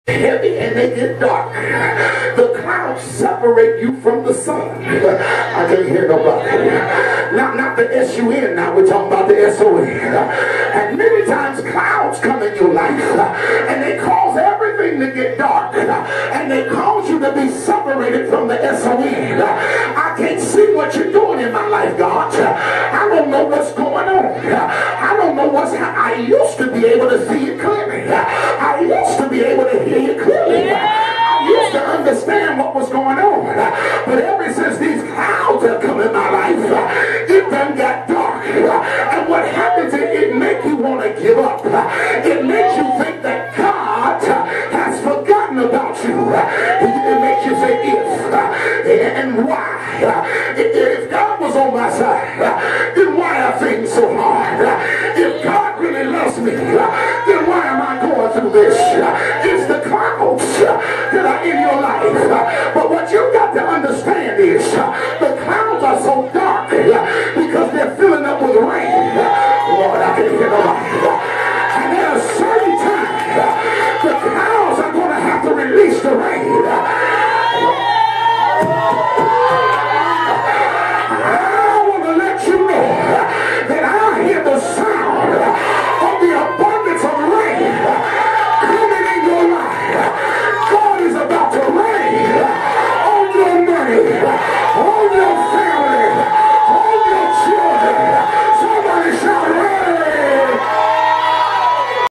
heavy and they get dark. The clouds separate you from the sun. I can't hear nobody. Not the S-U-N, now we're talking about the S-O-N. And many times clouds come in your life and they cause everything to get dark and they cause you to be separated from the S-O-N. I can't see what you're doing in my life, God. I don't know what's going on. I don't know what's happening. I used to be able to see it clearly. I used to be able to hear you clearly. I used to understand what was going on. But ever since these clouds have come in my life, it done got dark. And what happens is it makes you want to give up. It makes you think that God has forgotten about you. It makes you say if and why. If God was on my side, then why are things so hard? If God really loves me, then why am I going through this?